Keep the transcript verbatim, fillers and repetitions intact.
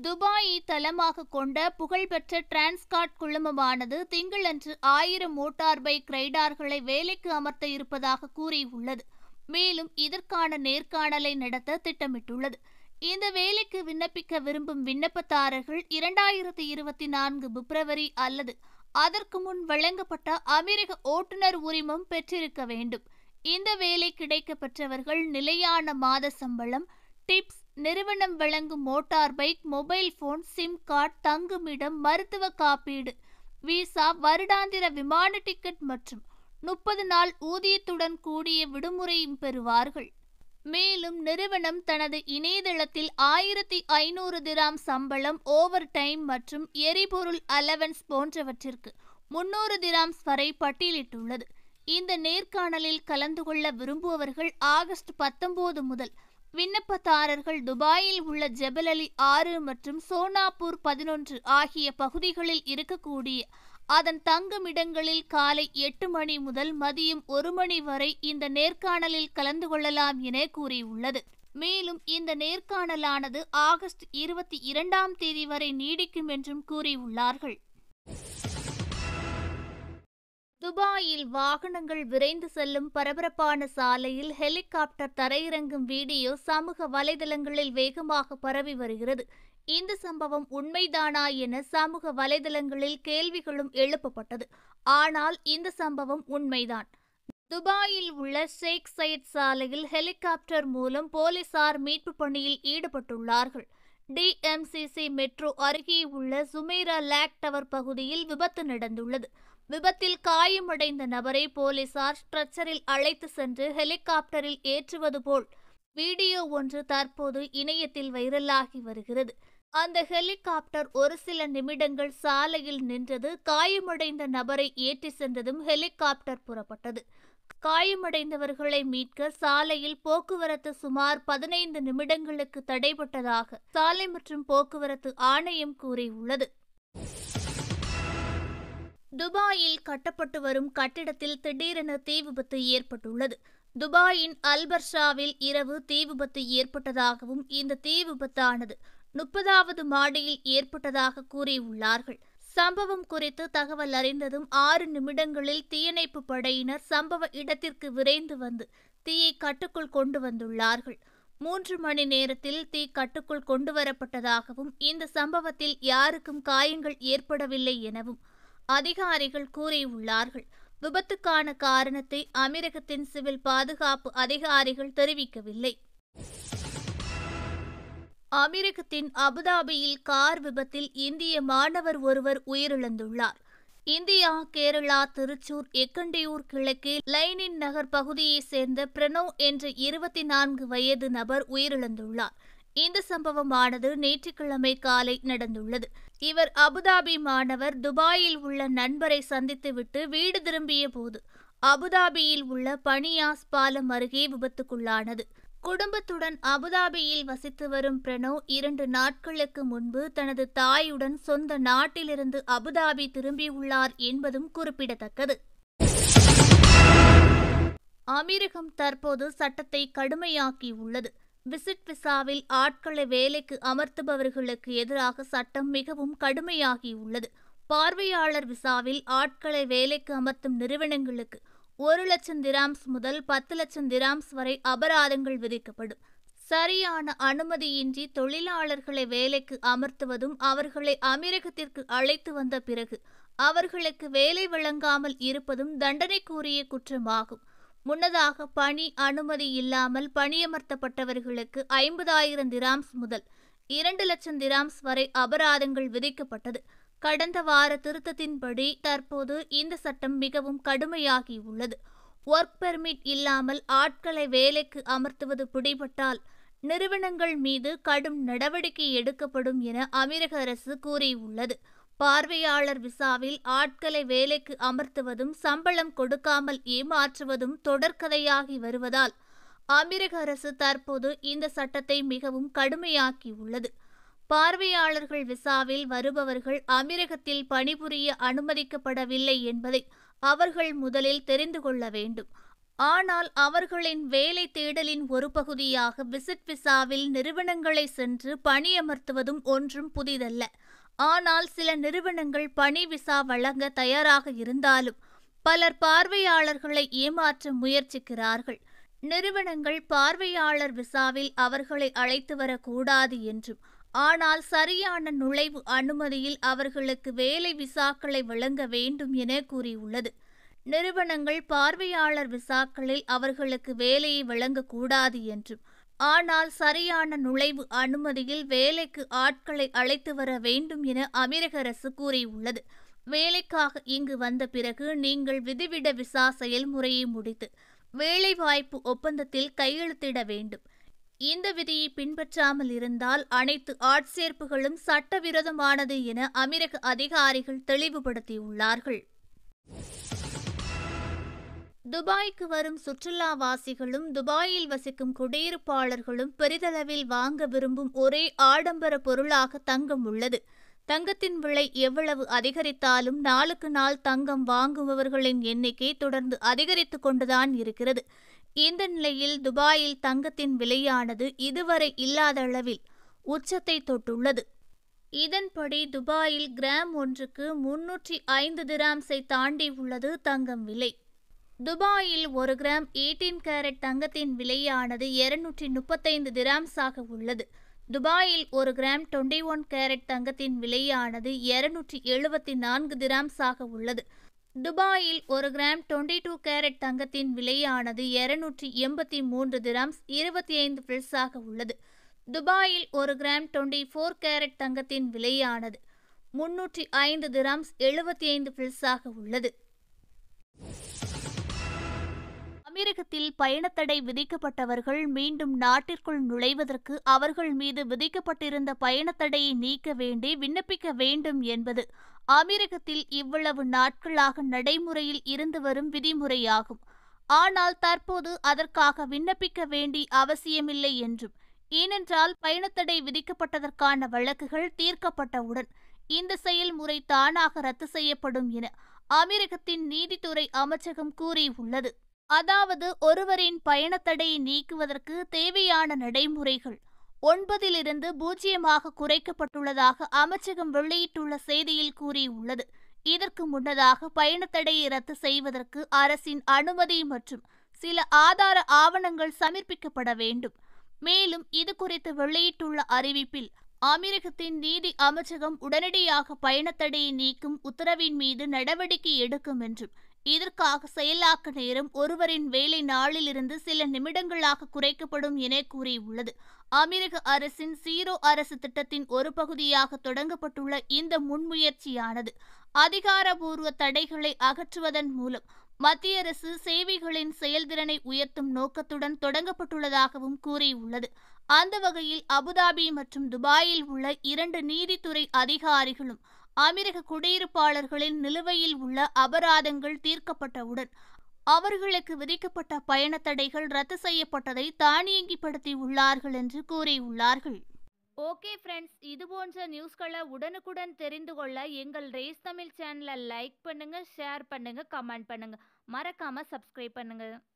துபாயை தளமாக கொண்ட புகழ்பெற்ற டிரான்ஸ்கார்ட் குழுமமானது திங்களன்று ஆயிரம் மோட்டார் பைக் ரைடர்களை வேலைக்கு அமர்த்த இருப்பதாக கூறியுள்ளது. மேலும் இதற்கான நேர்காணலை நடத்த திட்டமிட்டுள்ளது. இந்த வேலைக்கு விண்ணப்பிக்க விரும்பும் விண்ணப்பதாரர்கள் இரண்டாயிரத்தி இருபத்தி நான்கு பிப்ரவரி அல்லது அதற்கு முன் வழங்கப்பட்ட அமெரிக்க ஓட்டுநர் உரிமம் பெற்றிருக்க வேண்டும். இந்த வேலை கிடைக்க பெற்றவர்கள் நிலையான மாத சம்பளம், டிப்ஸ், நிறுவனம் வழங்கும் motor bike, mobile phone, sim card, தங்குமிடம், மருத்துவ காப்பீடு, விசா, வருடாந்திர விமான டிக்கெட் மற்றும் முப்பது நாள் ஊதியத்துடன் கூடிய விடுமுறையும் பெறுவார்கள். மேலும் நிறுவனம் தனது இணையதளத்தில் ஆயிரத்தி ஐநூறு திராம் சம்பளம், ஓவர் டைம் மற்றும் எரிபொருள் அலவன்ஸ் போன்றவற்றிற்கு முன்னூறு திராம்ஸ் வரை பட்டியலிட்டுள்ளது. இந்த நேர்காணலில் கலந்து கொள்ள விரும்புபவர்கள் ஆகஸ்ட் பத்தொன்பது முதல் விண்ணப்பதாரர்கள் துபாயில் உள்ள ஜெபல் அலி ஆறு மற்றும் சோனாப்பூர் பதினொன்று ஆகிய பகுதிகளில் இருக்கக்கூடிய அதன் தங்குமிடங்களில் காலை எட்டு மணி முதல் மதியம் ஒரு மணி வரை இந்த நேர்காணலில் கலந்து கொள்ளலாம் என கூறியுள்ளது. மேலும் இந்த நேர்காணலானது ஆகஸ்ட் இருபத்தி இரண்டாம் தேதி வரை நீடிக்கும் என்றும் கூறியுள்ளார்கள். துபாயில் வாகனங்கள் விரைந்து செல்லும் பரபரப்பான சாலையில் ஹெலிகாப்டர் தரையிறங்கும் வீடியோ சமூக வலைதளங்களில் வேகமாக பரவி வருகிறது. இந்த சம்பவம் உண்மைதானா என சமூக வலைதளங்களில் கேள்விகளும் எழுப்பப்பட்டது. ஆனால் இந்த சம்பவம் உண்மைதான். துபாயில் உள்ள ஷேக் சையத் சாலையில் ஹெலிகாப்டர் மூலம் போலீசார் மீட்பு பணியில் ஈடுபட்டுள்ளார்கள். T M C C metro அருகே உள்ள சுமேரா லேக் டவர் பகுதியில் விபத்து நடந்துள்ளது. விபத்தில் காயமடைந்த நபரை போலீசார் ஸ்ட்ரெச்சரில் அழைத்து சென்று ஹெலிகாப்டரில் ஏற்றுவது போல் வீடியோ ஒன்று தற்போது இணையத்தில் வைரலாகி வருகிறது. அந்த ஹெலிகாப்டர் ஒரு சில நிமிடங்கள் சாலையில் நின்றது. காயமடைந்த நபரை ஏற்றி சென்றதும் ஹெலிகாப்டர் புறப்பட்டது. காயமடைந்தவர்களை மீட்க சாலையில் போக்குவரத்து சுமார் பதினைந்து நிமிடங்களுக்கு தடைபட்டதாக சாலை மற்றும் போக்குவரத்து ஆணையம் கூறியுள்ளது. துபாயில் கட்டப்பட்டு வரும் கட்டிடத்தில் திடீரென தீ விபத்து ஏற்பட்டுள்ளது. துபாயின் அல்பர்ஷாவில் இரவு தீ விபத்து ஏற்பட்டதாகவும் இந்த தீ விபத்தானது முப்பதாவது மாடியில் ஏற்பட்டதாக கூறியுள்ளார்கள். சம்பவம் குறித்து தகவல் அறிந்ததும் ஆறு நிமிடங்களில் தீயணைப்பு படையினர் சம்பவ இடத்திற்கு விரைந்து வந்து தீயை கட்டுக்குள் கொண்டு வந்துள்ளார்கள். மூன்று மணி நேரத்தில் தீ கட்டுக்குள் கொண்டுவரப்பட்டதாகவும் இந்த சம்பவத்தில் யாருக்கும் காயங்கள் ஏற்படவில்லை எனவும் அதிகாரிகள் கூறியுள்ளார்கள். விபத்துக்கான காரணத்தை அமெரிக்கத்தின் சிவில் பாதுகாப்பு அதிகாரிகள் தெரிவிக்கவில்லை. அமெரிக்கத்தின் அபுதாபியில் கார் விபத்தில் இந்திய மாணவர் ஒருவர் உயிரிழந்துள்ளார். இந்தியா, கேரளா, திருச்சூர், எக்கண்டியூர் கிழக்கே லைனின் நகர் பகுதியைச் சேர்ந்த பிரணவ் என்ற இருபத்தி நான்கு வயது நபர் உயிரிழந்துள்ளார். இந்த சம்பவமானது நேற்றுக்கிழமை காலை நடந்துள்ளது. இவர் அபுதாபி மாணவர். துபாயில் உள்ள நண்பரை சந்தித்துவிட்டு வீடு திரும்பிய போது அபுதாபியில் உள்ள பனியாஸ் பாலம் அருகே விபத்துக்குள்ளானது. குடும்பத்துடன் அபுதாபியில் வசித்து வரும் பிரணவ் இரண்டு நாட்களுக்கு முன்பு தனது தாயுடன் சொந்த நாட்டிலிருந்து அபுதாபி திரும்பியுள்ளார் என்பதும் குறிப்பிடத்தக்கது. அமெரிக்கம் தற்போது சட்டத்தை கடுமையாக்கியுள்ளது. விசிட் விசாவில் ஆட்களை வேலைக்கு அமர்த்துபவர்களுக்கு எதிராக சட்டம் மிகவும் கடுமையாகியுள்ளது. பார்வையாளர் விசாவில் ஆட்களை வேலைக்கு அமர்த்தும் நிறுவனங்களுக்கு ஒரு லட்சம் திராம்ஸ் முதல் பத்து லட்சம் திராம்ஸ் வரை அபராதங்கள் விதிக்கப்படும். சரியான அனுமதியின்றி தொழிலாளர்களை வேலைக்கு அமர்த்துவதும் அவர்களை அமெரிக்கத்திற்கு அழைத்து வந்த பிறகு அவர்களுக்கு வேலை வழங்காமல் இருப்பதும் தண்டனைக்குரிய குற்றமாகும். முன்னதாக பணி அனுமதி இல்லாமல் பணியமர்த்தப்பட்டவர்களுக்கு ஐம்பதாயிரம் திராம்ஸ் முதல் இரண்டு லட்சம் திராம்ஸ் வரை அபராதங்கள் விதிக்கப்பட்டது. கடந்த வார திருத்தத்தின்படி தற்போது இந்த சட்டம் மிகவும் கடுமையாகியுள்ளது. ஒர்க் பெர்மிட் இல்லாமல் ஆட்களை வேலைக்கு அமர்த்துவது பிடிபட்டால் நிறுவனங்கள் மீது கடும் நடவடிக்கை எடுக்கப்படும் என அமெரிக்க அரசு கூறியுள்ளது. பார்வையாளர் விசாவில் ஆட்களை வேலைக்கு அமர்த்துவதும் சம்பளம் கொடுக்காமல் ஏமாற்றுவதும் தொடர்கதையாகி வருவதால் அமெரிக்க அரசு தற்போது இந்த சட்டத்தை மிகவும் கடுமையாக்கியுள்ளது. பார்வையாளர்கள் விசாவில் வருபவர்கள் அமெரிக்கத்தில் பணிபுரிய அனுமதிக்கப்படவில்லை என்பதை அவர்கள் முதலில் தெரிந்து கொள்ள வேண்டும். ஆனால் அவர்களின் வேலை தேடலின் ஒரு பகுதியாக விசிட் விசாவில் நிறுவனங்களை சென்று பணியமர்த்துவதும் ஒன்றும் புதிதல்ல. ஆனால் சில நிறுவனங்கள் பணி விசா வழங்க தயாராக இருந்தாலும் பலர் பார்வையாளர்களை ஏமாற்ற முயற்சிக்கிறார்கள். நிறுவனங்கள் பார்வையாளர் விசாவில் அவர்களை அழைத்து வரக்கூடாது என்றும், ஆனால் சரியான நுழைவு அனுமதியில் அவர்களுக்கு வேலை விசாக்களை வழங்க வேண்டும் என கூறியுள்ளது. நிறுவனங்கள் பார்வையாளர் விசாக்களில் அவர்களுக்கு வேலையை வழங்கக்கூடாது என்றும், ஆனால் சரியான நுழைவு அனுமதியில் வேலைக்கு ஆட்களை அழைத்து வர வேண்டும் என அமெரிக்க அரசு கூறியுள்ளது. வேலைக்காக இங்கு வந்த பிறகு நீங்கள் விதிவிட விசா செயல்முறையை முடித்து வேலைவாய்ப்பு ஒப்பந்தத்தில் கையெழுத்திட வேண்டும். இந்த விதியை பின்பற்றாமல் இருந்தால் அனைத்து ஆட்சேர்ப்புகளும் சட்டவிரோதமானது என அமெரிக்க அதிகாரிகள் தெளிவுபடுத்தியுள்ளார்கள். துபாய்க்கு வரும் சுற்றுலாவாசிகளும் துபாயில் வசிக்கும் குடியிருப்பாளர்களும் பெரிதளவில் வாங்க விரும்பும் ஒரே ஆடம்பர பொருளாக தங்கம் உள்ளது. தங்கத்தின் விலை எவ்வளவு அதிகரித்தாலும் நாளுக்கு நாள் தங்கம் வாங்குபவர்களின் எண்ணிக்கை தொடர்ந்து அதிகரித்து கொண்டுதான் இருக்கிறது. இந்த நிலையில் துபாயில் தங்கத்தின் விலையானது இதுவரை இல்லாத அளவில் உச்சத்தை தொட்டுள்ளது. இதன்படி துபாயில் கிராம் ஒன்றுக்கு முன்னூற்றி ஐந்து திராம்ஸை தாண்டி உள்ளது தங்கம் விலை. துபாயில் ஒரு கிராம் எயிட்டீன் கேரட் தங்கத்தின் விலையானது இருநூற்றி முப்பத்தைந்து திராம்ஸாக உள்ளது. துபாயில் ஒரு கிராம் டுவெண்ட்டி ஒன் கேரட் தங்கத்தின் விலையானது இருநூற்றி எழுபத்தி நான்கு திராம்ஸாக உள்ளது. துபாயில் ஒரு கிராம் டுவெண்ட்டி டூ கேரட் தங்கத்தின் விலையானது இருநூற்றி எண்பத்தி மூன்று திராம்ஸ் இருபத்தி ஐந்து பில்ஸாக உள்ளது. துபாயில் ஒரு கிராம் டுவெண்ட்டி ஃபோர் கேரட் தங்கத்தின் விலையானது முன்னூற்றி ஐந்து திராம்ஸ் எழுபத்தி ஐந்து பில்ஸாக உள்ளது. அமெரிக்கத்தில் பயணத்தடை விதிக்கப்பட்டவர்கள் மீண்டும் நாட்டிற்குள் நுழைவதற்கு அவர்கள் மீது விதிக்கப்பட்டிருந்த பயணத்தடையை நீக்க வேண்டி விண்ணப்பிக்க வேண்டும் என்பது அமெரிக்கத்தில் இவ்வளவு நாட்களாக நடைமுறையில் இருந்து வரும் விதிமுறையாகும். ஆனால் தற்போது அதற்காக விண்ணப்பிக்க வேண்டிய அவசியமில்லை என்றும், ஏனென்றால் பயணத்தடை விதிக்கப்பட்டதற்கான வழக்குகள் தீர்க்கப்பட்டவுடன் இந்த செயல்முறை தானாக ரத்து செய்யப்படும் என அமெரிக்கத்தின் நீதித்துறை அமைச்சகம் கூறியுள்ளது. அதாவது ஒருவரின் பயணத்தடையை நீக்குவதற்கு தேவையான நடைமுறைகள் ஒன்பதிலிருந்து பூஜ்ஜியமாக குறைக்கப்பட்டுள்ளதாக அமைச்சகம் வெளியிட்டுள்ள செய்தியில் கூறியுள்ளது. இதற்கு முன்னதாக பயணத்தடையை ரத்து செய்வதற்கு அரசின் அனுமதி மற்றும் சில ஆதார ஆவணங்கள் சமர்ப்பிக்கப்பட வேண்டும். மேலும் இது குறித்து வெளியிட்டுள்ள அறிவிப்பில் அமெரிக்கத்தின் நீதி அமைச்சகம் உடனடியாக பயணத்தடையை நீக்கும் உத்தரவின் மீது நடவடிக்கை எடுக்கும் என்றும், இதற்காக செயலாக்க நேரம் ஒருவரின் வேலை நாளிலிருந்து சில நிமிடங்களாக குறைக்கப்படும் என கூறியுள்ளது. அமெரிக்க அரசின் ஜீரோ அரசு திட்டத்தின் ஒரு பகுதியாக தொடங்கப்பட்டுள்ள இந்த முன்முயற்சியானது அதிகாரபூர்வ தடைகளை அகற்றுவதன் மூலம் மத்திய அரசு சேவைகளின் செயல்திறனை உயர்த்தும் நோக்கத்துடன் தொடங்கப்பட்டுள்ளதாகவும் கூறியுள்ளது. அந்த வகையில் அபுதாபி மற்றும் துபாயில் உள்ள இரண்டு நீதித்துறை அதிகாரிகளும் அமெரிக்க குடியிருப்பாளர்களின் நிலுவையில் உள்ள அபராதங்கள் தீர்க்கப்பட்டவுடன் அவர்களுக்கு விதிக்கப்பட்ட பயண தடைகள் ரத்து செய்யப்பட்டதை தானியங்கிப்படுத்தி உள்ளார்கள் என்று கூறியுள்ளார்கள். ஓகே ஃப்ரெண்ட்ஸ், இது போன்ற நியூஸ்களை உடனுக்குடன் தெரிந்து கொள்ள எங்கள் ரேஸ் தமிழ் சேனலை லைக் பண்ணுங்க, ஷேர் பண்ணுங்க, கமெண்ட் பண்ணுங்க, மறக்காம சப்ஸ்கிரைப் பண்ணுங்க.